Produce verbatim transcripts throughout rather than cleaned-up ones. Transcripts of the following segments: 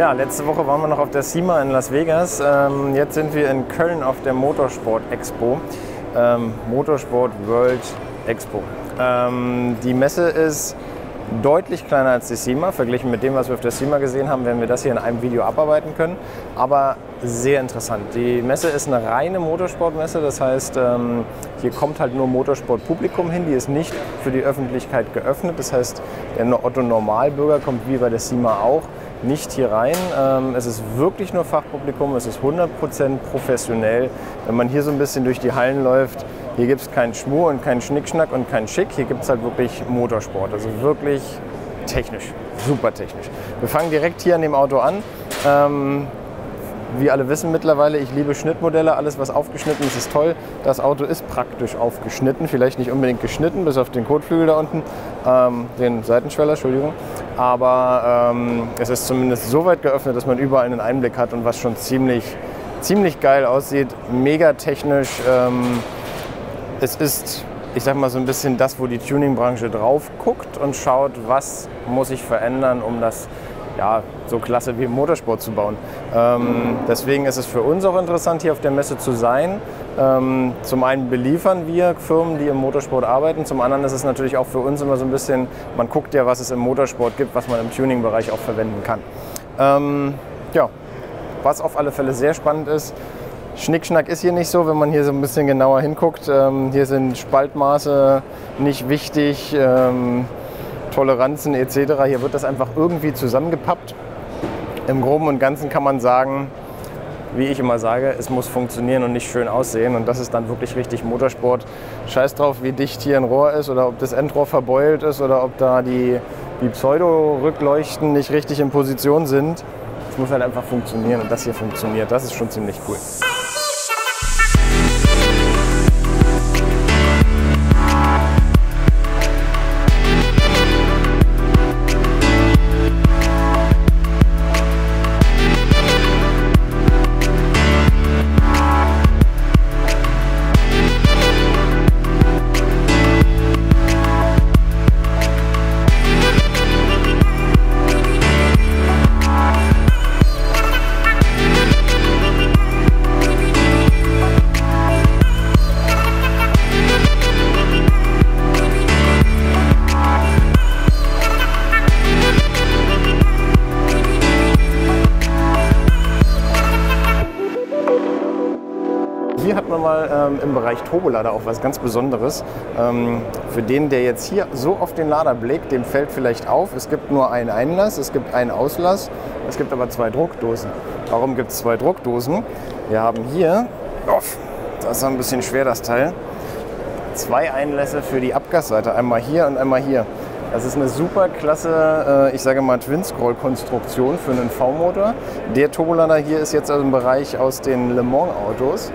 Ja, letzte Woche waren wir noch auf der SEMA in Las Vegas. Ähm, jetzt sind wir in Köln auf der Motorsport Expo. Ähm, Motorsport World Expo. Ähm, die Messe ist deutlich kleiner als die SEMA. Verglichen mit dem, was wir auf der SEMA gesehen haben, werden wir das hier in einem Video abarbeiten können. Aber sehr interessant. Die Messe ist eine reine Motorsportmesse. Das heißt, ähm, hier kommt halt nur Motorsportpublikum hin. Die ist nicht für die Öffentlichkeit geöffnet. Das heißt, der Otto-Normalbürger kommt wie bei der SEMA auch nicht hier rein. Ähm, es ist wirklich nur Fachpublikum. Es ist hundert Prozent professionell. Wenn man hier so ein bisschen durch die Hallen läuft, hier gibt es keinen Schmuh und keinen Schnickschnack und keinen Schick. Hier gibt es halt wirklich Motorsport. Also wirklich technisch, super technisch. Wir fangen direkt hier an dem Auto an. Ähm, wie alle wissen mittlerweile, ich liebe Schnittmodelle. Alles, was aufgeschnitten ist, ist toll. Das Auto ist praktisch aufgeschnitten. Vielleicht nicht unbedingt geschnitten, bis auf den Kotflügel da unten. Ähm, den Seitenschweller, Entschuldigung. Aber ähm, es ist zumindest so weit geöffnet, dass man überall einen Einblick hat und was schon ziemlich, ziemlich geil aussieht. Mega technisch. Ähm, Es ist, ich sag mal, so ein bisschen das, wo die Tuningbranche drauf guckt und schaut, was muss ich verändern, um das ja, so klasse wie im Motorsport zu bauen. Ähm, deswegen ist es für uns auch interessant, hier auf der Messe zu sein. Ähm, zum einen beliefern wir Firmen, die im Motorsport arbeiten. Zum anderen ist es natürlich auch für uns immer so ein bisschen, man guckt ja, was es im Motorsport gibt, was man im Tuning-Bereich auch verwenden kann. Ähm, ja, was auf alle Fälle sehr spannend ist, Schnickschnack ist hier nicht so, wenn man hier so ein bisschen genauer hinguckt. Ähm, hier sind Spaltmaße nicht wichtig, ähm, Toleranzen et cetera. Hier wird das einfach irgendwie zusammengepappt. Im Groben und Ganzen kann man sagen, wie ich immer sage, es muss funktionieren und nicht schön aussehen. Und das ist dann wirklich richtig Motorsport. Scheiß drauf, wie dicht hier ein Rohr ist oder ob das Endrohr verbeult ist oder ob da die, die Pseudo-Rückleuchten nicht richtig in Position sind. Es muss halt einfach funktionieren und das hier funktioniert. Das ist schon ziemlich cool. Hier hat man mal ähm, im Bereich Turbolader auch was ganz Besonderes. Ähm, für den, der jetzt hier so auf den Lader blickt, dem fällt vielleicht auf, es gibt nur einen Einlass, es gibt einen Auslass, es gibt aber zwei Druckdosen. Warum gibt es zwei Druckdosen? Wir haben hier, oh, das ist ein bisschen schwer das Teil, zwei Einlässe für die Abgasseite, einmal hier und einmal hier. Das ist eine super klasse, ich sage mal, Twin-Scroll-Konstruktion für einen V-Motor. Der Turbolader hier ist jetzt also im Bereich aus den Le Mans-Autos.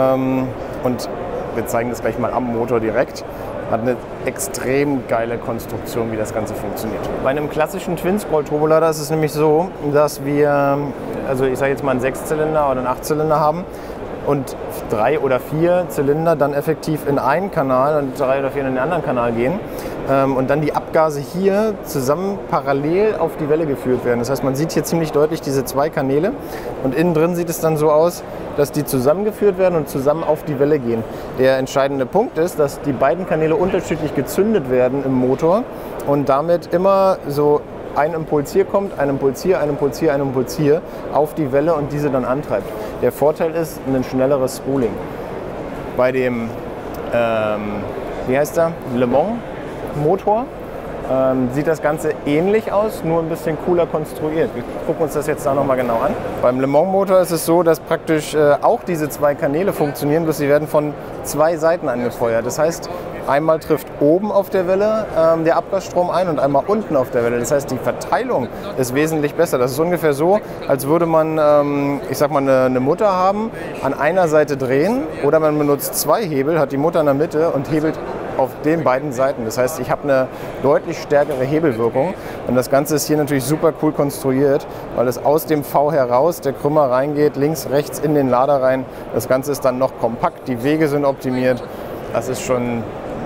Und wir zeigen das gleich mal am Motor direkt. Hat eine extrem geile Konstruktion, wie das Ganze funktioniert. Bei einem klassischen Twin-Scroll-Turbolader ist es nämlich so, dass wir, also ich sage jetzt mal einen Sechszylinder oder einen Achtzylinder haben und drei oder vier Zylinder dann effektiv in einen Kanal und drei oder vier in den anderen Kanal gehen ähm, und dann die Abgase hier zusammen parallel auf die Welle geführt werden. Das heißt, man sieht hier ziemlich deutlich diese zwei Kanäle und innen drin sieht es dann so aus, dass die zusammengeführt werden und zusammen auf die Welle gehen. Der entscheidende Punkt ist, dass die beiden Kanäle unterschiedlich gezündet werden im Motor und damit immer so ein Impuls hier kommt, ein Impuls hier, ein Impuls hier, ein Impuls hier auf die Welle und diese dann antreibt. Der Vorteil ist ein schnelleres Spooling. Bei dem, ähm, wie heißt der, Le Mans Motor ähm, sieht das Ganze ähnlich aus, nur ein bisschen cooler konstruiert. Wir gucken uns das jetzt da nochmal genau an. Beim Le Mans Motor ist es so, dass praktisch äh, auch diese zwei Kanäle funktionieren, bloß sie werden von zwei Seiten angefeuert. Das heißt, einmal trifft oben auf der Welle ähm, der Abgasstrom ein und einmal unten auf der Welle. Das heißt, die Verteilung ist wesentlich besser. Das ist ungefähr so, als würde man, ähm, ich sag mal, eine, eine Mutter haben, an einer Seite drehen oder man benutzt zwei Hebel, hat die Mutter in der Mitte und hebelt auf den beiden Seiten. Das heißt, ich habe eine deutlich stärkere Hebelwirkung und das Ganze ist hier natürlich super cool konstruiert, weil es aus dem V heraus der Krümmer reingeht, links, rechts in den Lader rein. Das Ganze ist dann noch kompakt, die Wege sind optimiert. Das ist schon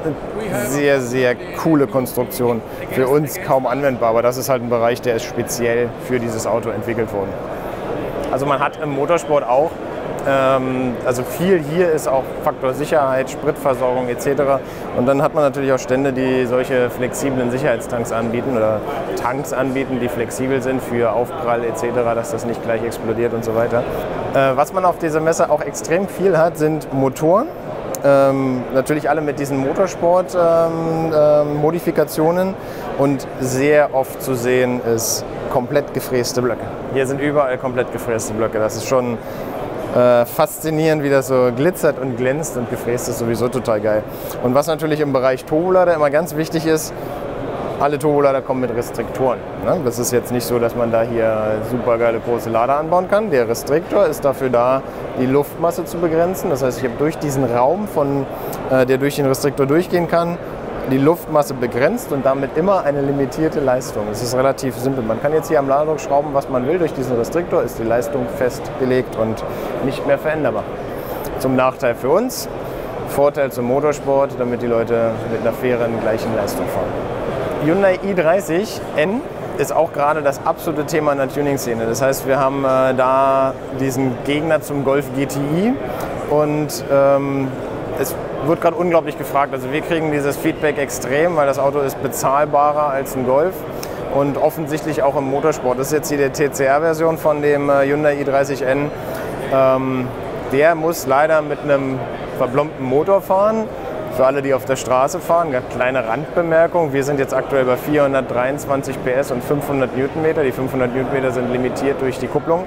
eine sehr, sehr coole Konstruktion. Für uns kaum anwendbar, aber das ist halt ein Bereich, der ist speziell für dieses Auto entwickelt worden. Also man hat im Motorsport auch, ähm, also viel hier ist auch Faktor Sicherheit, Spritversorgung et cetera. Und dann hat man natürlich auch Stände, die solche flexiblen Sicherheitstanks anbieten oder Tanks anbieten, die flexibel sind für Aufprall et cetera, dass das nicht gleich explodiert und so weiter. Äh, was man auf dieser Messe auch extrem viel hat, sind Motoren. Ähm, natürlich alle mit diesen Motorsport-Modifikationen ähm, ähm, und sehr oft zu sehen ist komplett gefräste Blöcke. Hier sind überall komplett gefräste Blöcke. Das ist schon äh, faszinierend, wie das so glitzert und glänzt, und gefräst ist sowieso total geil. Und was natürlich im Bereich Turbolader immer ganz wichtig ist, alle Turbolader kommen mit Restriktoren. Ne? Das ist jetzt nicht so, dass man da hier super geile große Lader anbauen kann. Der Restriktor ist dafür da, die Luftmasse zu begrenzen. Das heißt, ich habe durch diesen Raum, von, äh, der durch den Restriktor durchgehen kann, die Luftmasse begrenzt und damit immer eine limitierte Leistung. Das ist relativ simpel. Man kann jetzt hier am Laderdruck schrauben, was man will. Durch diesen Restriktor ist die Leistung festgelegt und nicht mehr veränderbar. Zum Nachteil für uns, Vorteil zum Motorsport, damit die Leute mit einer fairen, gleichen Leistung fahren. Hyundai i dreißig N ist auch gerade das absolute Thema in der Tuning-Szene. Das heißt, wir haben äh, da diesen Gegner zum Golf G T I und ähm, es wird gerade unglaublich gefragt. Also wir kriegen dieses Feedback extrem, weil das Auto ist bezahlbarer als ein Golf und offensichtlich auch im Motorsport. Das ist jetzt hier die T C R-Version von dem äh, Hyundai i dreißig N. Ähm, der muss leider mit einem verblombten Motor fahren. Für alle, die auf der Straße fahren, eine kleine Randbemerkung. Wir sind jetzt aktuell bei vierhundertdreiundzwanzig P S und fünfhundert Newtonmeter. Die fünfhundert Newtonmeter sind limitiert durch die Kupplung.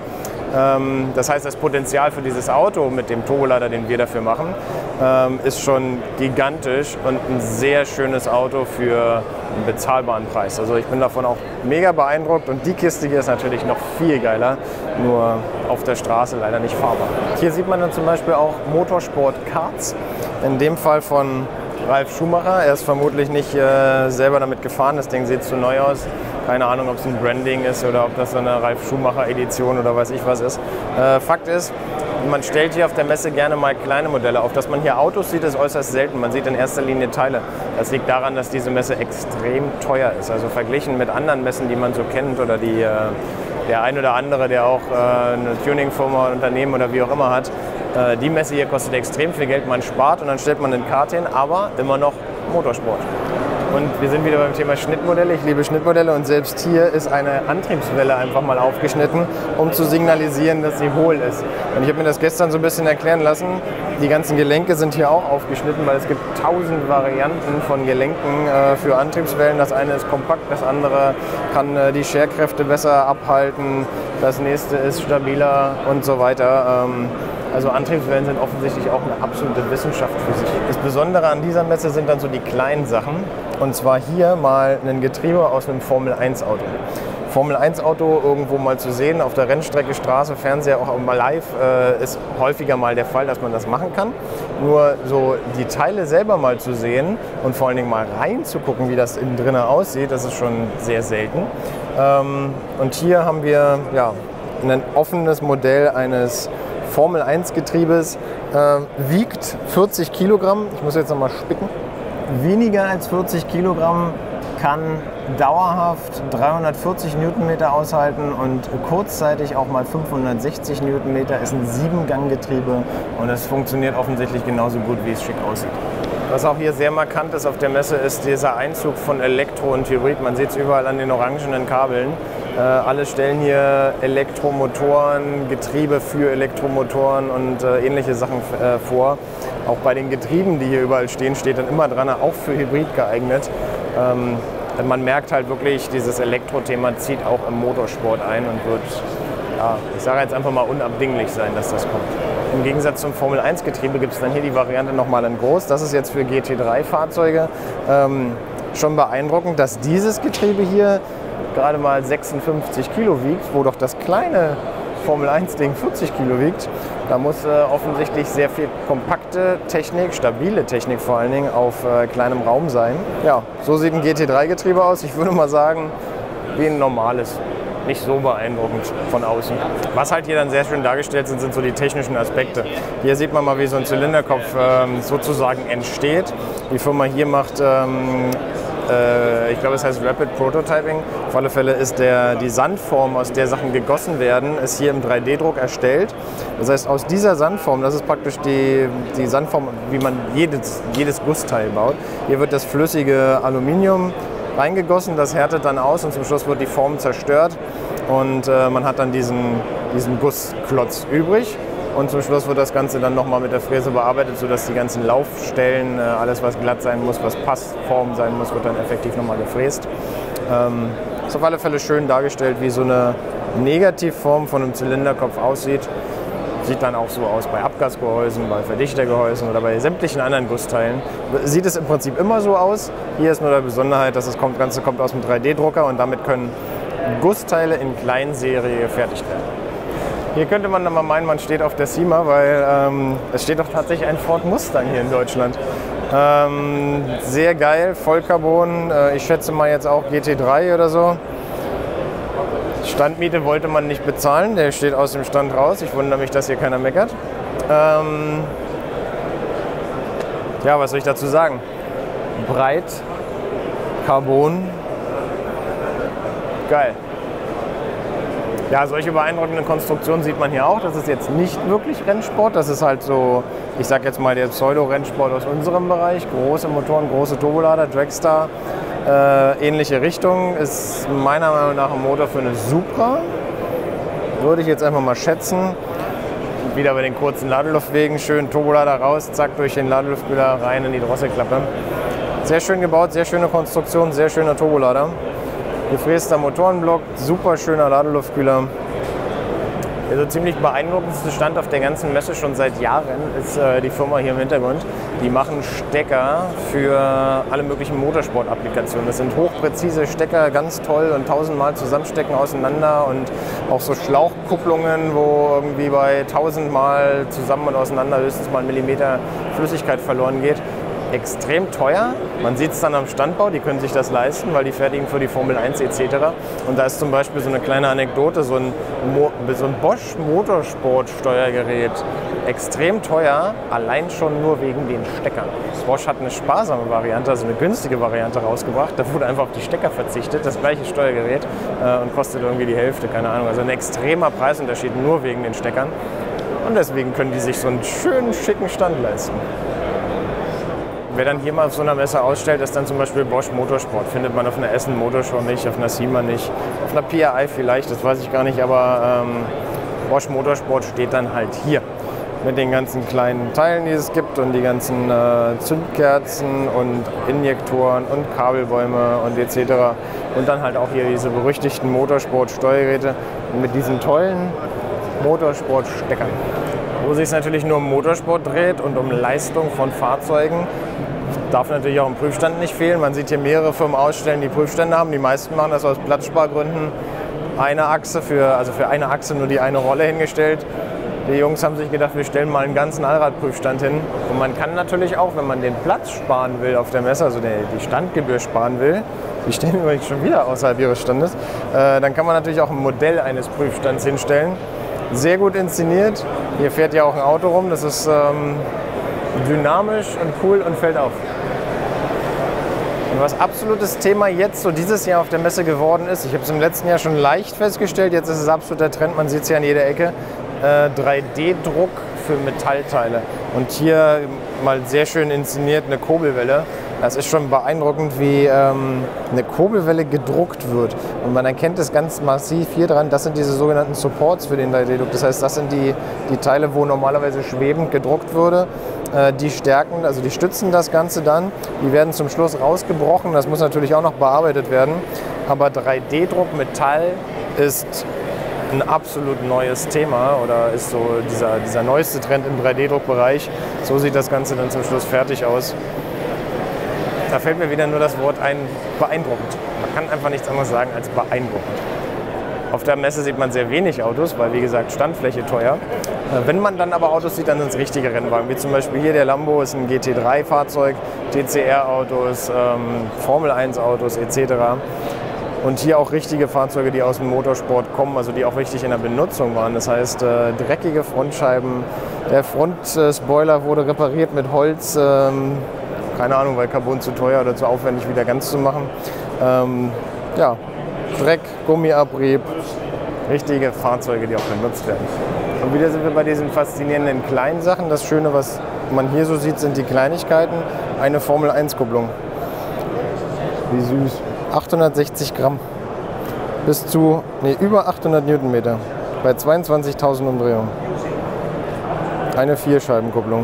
Das heißt, das Potenzial für dieses Auto mit dem Turbolader, den wir dafür machen, ist schon gigantisch und ein sehr schönes Auto für einen bezahlbaren Preis. Also ich bin davon auch mega beeindruckt, und die Kiste hier ist natürlich noch viel geiler, nur auf der Straße leider nicht fahrbar. Hier sieht man dann zum Beispiel auch Motorsport-Karts, in dem Fall von Ralf Schumacher. Er ist vermutlich nicht äh, selber damit gefahren, das Ding sieht zu neu aus. Keine Ahnung, ob es ein Branding ist oder ob das so eine Ralf Schumacher-Edition oder weiß ich was ist. Äh, Fakt ist, man stellt hier auf der Messe gerne mal kleine Modelle auf. Dass man hier Autos sieht, ist äußerst selten. Man sieht in erster Linie Teile. Das liegt daran, dass diese Messe extrem teuer ist. Also verglichen mit anderen Messen, die man so kennt, oder die, äh, der ein oder andere, der auch äh, eine Tuningfirma, ein Unternehmen oder wie auch immer hat. Äh, die Messe hier kostet extrem viel Geld, man spart und dann stellt man den Kart hin, aber immer noch Motorsport. Und wir sind wieder beim Thema Schnittmodelle. Ich liebe Schnittmodelle, und selbst hier ist eine Antriebswelle einfach mal aufgeschnitten, um zu signalisieren, dass sie hohl ist. Und ich habe mir das gestern so ein bisschen erklären lassen. Die ganzen Gelenke sind hier auch aufgeschnitten, weil es gibt tausend Varianten von Gelenken äh, für Antriebswellen. Das eine ist kompakt, das andere kann äh, die Scherkräfte besser abhalten, das nächste ist stabiler und so weiter. Ähm, Also Antriebswellen sind offensichtlich auch eine absolute Wissenschaft für sich. Das Besondere an dieser Messe sind dann so die kleinen Sachen. Und zwar hier mal ein Getriebe aus einem Formel eins Auto. Formel eins Auto irgendwo mal zu sehen, auf der Rennstrecke, Straße, Fernseher, auch mal live, äh, ist häufiger mal der Fall, dass man das machen kann. Nur so die Teile selber mal zu sehen und vor allen Dingen mal reinzugucken, wie das innen drinnen aussieht, das ist schon sehr selten. Ähm, und hier haben wir ja, ein offenes Modell eines Formel eins Getriebes, äh, wiegt vierzig Kilogramm. Ich muss jetzt noch mal spicken. Weniger als vierzig Kilogramm, kann dauerhaft dreihundertvierzig Newtonmeter aushalten und kurzzeitig auch mal fünfhundertsechzig Newtonmeter. Ist ein Sieben-Gang-Getriebe und es funktioniert offensichtlich genauso gut, wie es schick aussieht. Was auch hier sehr markant ist auf der Messe, ist dieser Einzug von Elektro und Hybrid. Man sieht es überall an den orangenen Kabeln. Äh, alle stellen hier Elektromotoren, Getriebe für Elektromotoren und äh, ähnliche Sachen äh, vor. Auch bei den Getrieben, die hier überall stehen, steht dann immer dran, auch für Hybrid geeignet. Ähm, man merkt halt wirklich, dieses Elektro-Thema zieht auch im Motorsport ein und wird, ja, ich sage jetzt einfach mal, unabdinglich sein, dass das kommt. Im Gegensatz zum Formel eins Getriebe gibt es dann hier die Variante nochmal in groß. Das ist jetzt für G T drei Fahrzeuge ähm, schon beeindruckend, dass dieses Getriebe hier gerade mal sechsundfünfzig Kilo wiegt, wo doch das kleine Formel eins Ding vierzig Kilo wiegt. Da muss äh, offensichtlich sehr viel kompakte Technik, stabile Technik vor allen Dingen, auf äh, kleinem Raum sein. Ja, so sieht ein G T drei Getriebe aus. Ich würde mal sagen, wie ein normales nicht so beeindruckend von außen. Was halt hier dann sehr schön dargestellt sind, sind so die technischen Aspekte. Hier sieht man mal, wie so ein Zylinderkopf ähm, sozusagen entsteht. Die Firma hier macht, ähm, äh, ich glaube es heißt Rapid Prototyping. Auf alle Fälle ist der, die Sandform, aus der Sachen gegossen werden, ist hier im drei D Druck erstellt. Das heißt, aus dieser Sandform, das ist praktisch die, die Sandform, wie man jedes, jedes Gussteil baut. Hier wird das flüssige Aluminium reingegossen, das härtet dann aus und zum Schluss wird die Form zerstört und äh, man hat dann diesen, diesen Gussklotz übrig. Und zum Schluss wird das Ganze dann nochmal mit der Fräse bearbeitet, sodass die ganzen Laufstellen, alles was glatt sein muss, was Passform sein muss, wird dann effektiv nochmal gefräst. Ähm, ist auf alle Fälle schön dargestellt, wie so eine Negativform von einem Zylinderkopf aussieht. Sieht dann auch so aus bei Abgasgehäusen, bei Verdichtergehäusen oder bei sämtlichen anderen Gussteilen. Sieht es im Prinzip immer so aus. Hier ist nur die Besonderheit, dass das Ganze kommt aus dem drei D Drucker und damit können Gussteile in Kleinserie gefertigt werden. Hier könnte man dann mal meinen, man steht auf der SEMA, weil ähm, es steht doch tatsächlich ein Ford Mustang hier in Deutschland. Ähm, sehr geil, Vollcarbon, äh, ich schätze mal jetzt auch G T drei oder so. Standmiete wollte man nicht bezahlen, der steht aus dem Stand raus. Ich wundere mich, dass hier keiner meckert. Ähm, ja, was soll ich dazu sagen? Breit, Carbon, geil. Ja, solche beeindruckenden Konstruktionen sieht man hier auch. Das ist jetzt nicht wirklich Rennsport. Das ist halt so, ich sag jetzt mal, der Pseudo-Rennsport aus unserem Bereich. Große Motoren, große Turbolader, Dragstar, äh, ähnliche Richtung. Ist meiner Meinung nach ein Motor für eine Supra. Würde ich jetzt einfach mal schätzen. Wieder bei den kurzen Ladeluftwegen. Schön Turbolader raus, zack, durch den Ladeluftkühler rein in die Drosselklappe. Sehr schön gebaut, sehr schöne Konstruktion, sehr schöner Turbolader. Gefräster Motorenblock, super schöner Ladeluftkühler. Der so ziemlich beeindruckendste Stand auf der ganzen Messe schon seit Jahren ist äh, die Firma hier im Hintergrund. Die machen Stecker für alle möglichen Motorsport-Applikationen. Das sind hochpräzise Stecker, ganz toll und tausendmal zusammenstecken auseinander und auch so Schlauchkupplungen, wo irgendwie bei tausendmal zusammen und auseinander höchstens mal ein Millimeter Flüssigkeit verloren geht. Extrem teuer. Man sieht es dann am Standbau, die können sich das leisten, weil die fertigen für die Formel eins et cetera. Und da ist zum Beispiel so eine kleine Anekdote, so ein, Mo so ein Bosch Motorsport-Steuergerät extrem teuer, allein schon nur wegen den Steckern. Bosch hat eine sparsame Variante, also eine günstige Variante rausgebracht. Da wurde einfach auf die Stecker verzichtet, das gleiche Steuergerät äh, und kostet irgendwie die Hälfte, keine Ahnung. Also ein extremer Preisunterschied nur wegen den Steckern. Und deswegen können die sich so einen schönen, schicken Stand leisten. Wer dann hier mal auf so einer Messe ausstellt, ist dann zum Beispiel Bosch Motorsport. Findet man auf einer Essen Motorshow nicht, auf einer SEMA nicht, auf einer P R I vielleicht, das weiß ich gar nicht, aber ähm, Bosch Motorsport steht dann halt hier. Mit den ganzen kleinen Teilen, die es gibt und die ganzen äh, Zündkerzen und Injektoren und Kabelbäume und et cetera. Und dann halt auch hier diese berüchtigten Motorsport-Steuergeräte mit diesen tollen Motorsport-Steckern. Wo sich es natürlich nur um Motorsport dreht und um Leistung von Fahrzeugen, darf natürlich auch im Prüfstand nicht fehlen. Man sieht hier mehrere Firmen ausstellen, die Prüfstände haben. Die meisten machen das aus Platzspargründen. Eine Achse für, also für eine Achse nur die eine Rolle hingestellt. Die Jungs haben sich gedacht, wir stellen mal einen ganzen Allradprüfstand hin. Und man kann natürlich auch, wenn man den Platz sparen will auf der Messe, also die Standgebühr sparen will, die stehen übrigens schon wieder außerhalb ihres Standes, äh, dann kann man natürlich auch ein Modell eines Prüfstands hinstellen. Sehr gut inszeniert. Hier fährt ja auch ein Auto rum. Das ist ähm, dynamisch und cool und fällt auf. Und was absolutes Thema jetzt, so dieses Jahr auf der Messe geworden ist, ich habe es im letzten Jahr schon leicht festgestellt, jetzt ist es absoluter Trend, man sieht es ja an jeder Ecke, äh, drei D Druck für Metallteile. Und hier mal sehr schön inszeniert eine Kurbelwelle. Das ist schon beeindruckend, wie ähm, eine Kurbelwelle gedruckt wird. Und man erkennt es ganz massiv hier dran, das sind diese sogenannten Supports für den drei D Druck. Das heißt, das sind die, die Teile, wo normalerweise schwebend gedruckt würde. Äh, die stärken, also die stützen das Ganze dann. Die werden zum Schluss rausgebrochen. Das muss natürlich auch noch bearbeitet werden. Aber drei D Druck Metall ist ein absolut neues Thema oder ist so dieser, dieser neueste Trend im drei D Druck Bereich. So sieht das Ganze dann zum Schluss fertig aus. Da fällt mir wieder nur das Wort ein, beeindruckend. Man kann einfach nichts anderes sagen als beeindruckend. Auf der Messe sieht man sehr wenig Autos, weil wie gesagt Standfläche teuer. Wenn man dann aber Autos sieht, dann sind es richtige Rennwagen, wie zum Beispiel hier der Lambo ist ein G T drei Fahrzeug, T C R Autos, ähm, Formel eins Autos et cetera. Und hier auch richtige Fahrzeuge, die aus dem Motorsport kommen, also die auch richtig in der Benutzung waren. Das heißt, äh, dreckige Frontscheiben, der Frontspoiler wurde repariert mit Holz, ähm, keine Ahnung, weil Carbon zu teuer oder zu aufwendig wieder ganz zu machen. Ähm, ja, Dreck, Gummiabrieb, richtige Fahrzeuge, die auch benutzt werden. Und wieder sind wir bei diesen faszinierenden kleinen Sachen. Das Schöne, was man hier so sieht, sind die Kleinigkeiten. Eine Formel eins Kupplung. Wie süß. achthundertsechzig Gramm. Bis zu, nee, über achthundert Newtonmeter. Bei zweiundzwanzigtausend Umdrehungen. Eine Vierscheibenkupplung.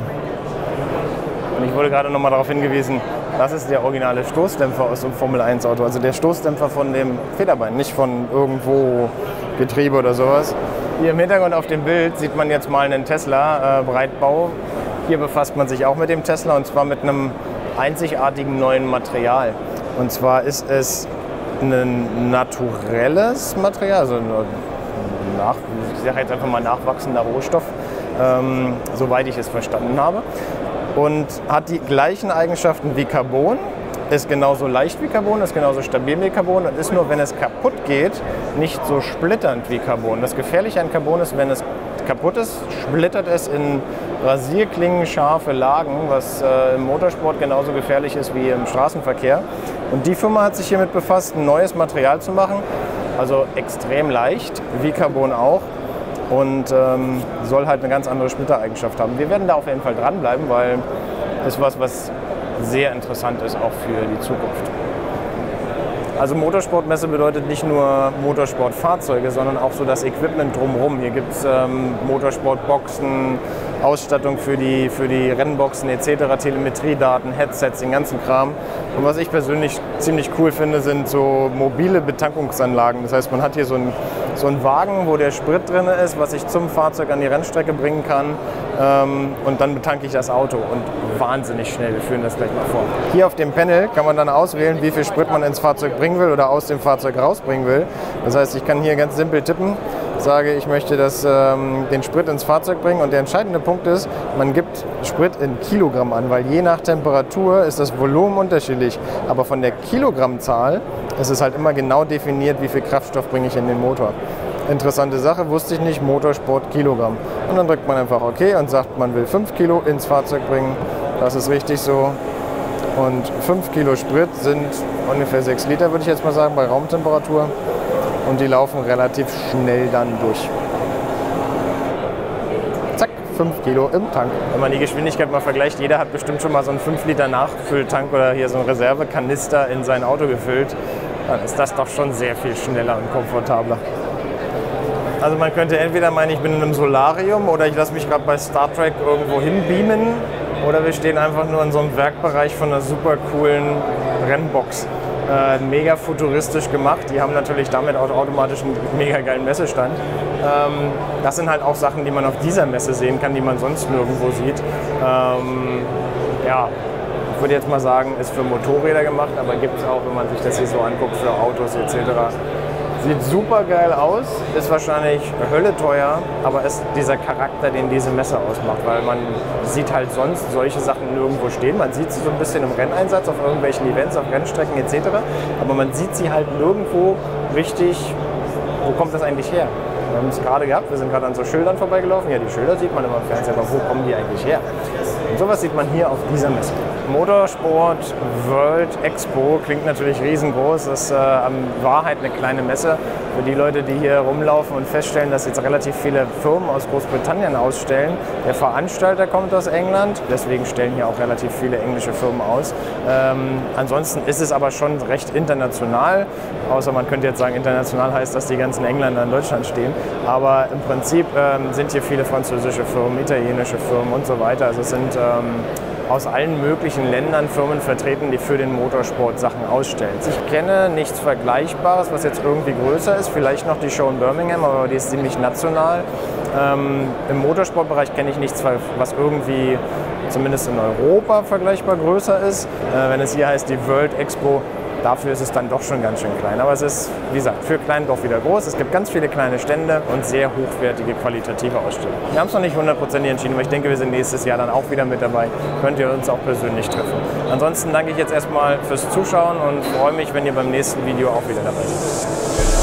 Und ich wurde gerade noch mal darauf hingewiesen, das ist der originale Stoßdämpfer aus dem Formel eins Auto. Also der Stoßdämpfer von dem Federbein, nicht von irgendwo Getriebe oder sowas. Hier im Hintergrund auf dem Bild sieht man jetzt mal einen Tesla äh, Breitbau. Hier befasst man sich auch mit dem Tesla und zwar mit einem einzigartigen neuen Material. Und zwar ist es ein naturelles Material, also ein nach, ich sage jetzt einfach mal nachwachsender Rohstoff, ähm, soweit ich es verstanden habe. Und hat die gleichen Eigenschaften wie Carbon, ist genauso leicht wie Carbon, ist genauso stabil wie Carbon und ist nur, wenn es kaputt geht, nicht so splitternd wie Carbon. Das Gefährliche an Carbon ist, wenn es kaputt ist, splittert es in rasierklingenscharfe Lagen, was äh, im Motorsport genauso gefährlich ist wie im Straßenverkehr. Und die Firma hat sich hiermit befasst, ein neues Material zu machen, also extrem leicht, wie Carbon auch. Und ähm, soll halt eine ganz andere Splittereigenschaft haben. Wir werden da auf jeden Fall dranbleiben, weil das ist was, was sehr interessant ist, auch für die Zukunft. Also Motorsportmesse bedeutet nicht nur Motorsportfahrzeuge, sondern auch so das Equipment drumherum. Hier gibt es ähm, Motorsportboxen, Ausstattung für die, für die Rennboxen et cetera, Telemetriedaten, Headsets, den ganzen Kram. Und was ich persönlich ziemlich cool finde, sind so mobile Betankungsanlagen. Das heißt, man hat hier so einen, so einen Wagen, wo der Sprit drin ist, was ich zum Fahrzeug an die Rennstrecke bringen kann. Ähm, und dann betanke ich das Auto und wahnsinnig schnell. Wir führen das gleich mal vor. Hier auf dem Panel kann man dann auswählen, wie viel Sprit man ins Fahrzeug bringen will oder aus dem Fahrzeug rausbringen will. Das heißt, ich kann hier ganz simpel tippen, sage, ich möchte das, ähm, den Sprit ins Fahrzeug bringen und der entscheidende Punkt ist, man gibt Sprit in Kilogramm an, weil je nach Temperatur ist das Volumen unterschiedlich, aber von der Kilogrammzahl ist es halt immer genau definiert, wie viel Kraftstoff bringe ich in den Motor. Interessante Sache, wusste ich nicht, Motorsport Kilogramm. Und dann drückt man einfach OK und sagt, man will fünf Kilo ins Fahrzeug bringen, das ist richtig so. Und fünf Kilo Sprit sind ungefähr sechs Liter, würde ich jetzt mal sagen, bei Raumtemperatur. Und die laufen relativ schnell dann durch. Zack, fünf Kilo im Tank. Wenn man die Geschwindigkeit mal vergleicht, jeder hat bestimmt schon mal so einen fünf Liter Nachfülltank oder hier so einen Reservekanister in sein Auto gefüllt. Dann ist das doch schon sehr viel schneller und komfortabler. Also man könnte entweder meinen, ich bin in einem Solarium oder ich lasse mich gerade bei Star Trek irgendwo hinbeamen. Oder wir stehen einfach nur in so einem Werkbereich von einer super coolen Rennbox. Äh, mega futuristisch gemacht. Die haben natürlich damit auch automatisch einen mega geilen Messestand. Ähm, das sind halt auch Sachen, die man auf dieser Messe sehen kann, die man sonst nirgendwo sieht. Ähm, ja, ich würde jetzt mal sagen, ist für Motorräder gemacht, aber gibt es auch, wenn man sich das hier so anguckt, für Autos et cetera. Sieht super geil aus, ist wahrscheinlich Hölle teuer, aber ist dieser Charakter, den diese Messe ausmacht, weil man sieht halt sonst solche Sachen nirgendwo stehen. Man sieht sie so ein bisschen im Renneinsatz, auf irgendwelchen Events, auf Rennstrecken et cetera. Aber man sieht sie halt nirgendwo richtig, wo kommt das eigentlich her? Wir haben es gerade gehabt, wir sind gerade an so Schildern vorbeigelaufen. Ja, die Schilder sieht man immer im Fernsehen, aber wo kommen die eigentlich her? Und sowas sieht man hier auf dieser Messe. Motorsport World Expo klingt natürlich riesengroß. Das ist äh, in Wahrheit eine kleine Messe. Für die Leute, die hier rumlaufen und feststellen, dass jetzt relativ viele Firmen aus Großbritannien ausstellen. Der Veranstalter kommt aus England, deswegen stellen hier auch relativ viele englische Firmen aus. Ähm, ansonsten ist es aber schon recht international. Außer man könnte jetzt sagen, international heißt, dass die ganzen Engländer in Deutschland stehen. Aber im Prinzip ähm, sind hier viele französische Firmen, italienische Firmen und so weiter. Also es sind ähm, aus allen möglichen Ländern Firmen vertreten, die für den Motorsport Sachen ausstellen. Ich kenne nichts Vergleichbares, was jetzt irgendwie größer ist, vielleicht noch die Show in Birmingham, aber die ist ziemlich national. Ähm, Im Motorsportbereich kenne ich nichts, was irgendwie zumindest in Europa vergleichbar größer ist. Äh, wenn es hier heißt die World Expo, dafür ist es dann doch schon ganz schön klein. Aber es ist, wie gesagt, für klein doch wieder groß. Es gibt ganz viele kleine Stände und sehr hochwertige, qualitative Ausstellungen. Wir haben es noch nicht hundertprozentig entschieden, aber ich denke, wir sind nächstes Jahr dann auch wieder mit dabei. Könnt ihr uns auch persönlich treffen. Ansonsten danke ich jetzt erstmal fürs Zuschauen und freue mich, wenn ihr beim nächsten Video auch wieder dabei seid.